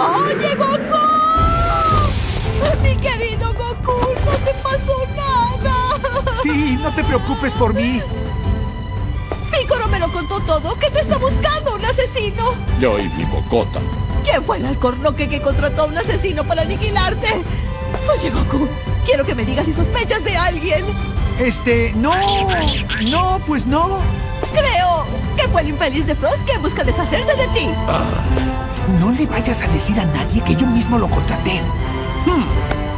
¡Oye, Goku! Mi querido Goku, no te pasó nada. Sí, no te preocupes por mí. Piccolo me lo contó todo, que te está buscando un asesino. Yo y mi bocota. ¿Quién fue el alcornoque que contrató a un asesino para aniquilarte? Oye, Goku, quiero que me digas si sospechas de alguien. No, pues no. Creo que fue el infeliz de Frost que busca deshacerse de ti. No le vayas a decir a nadie que yo mismo lo contraté.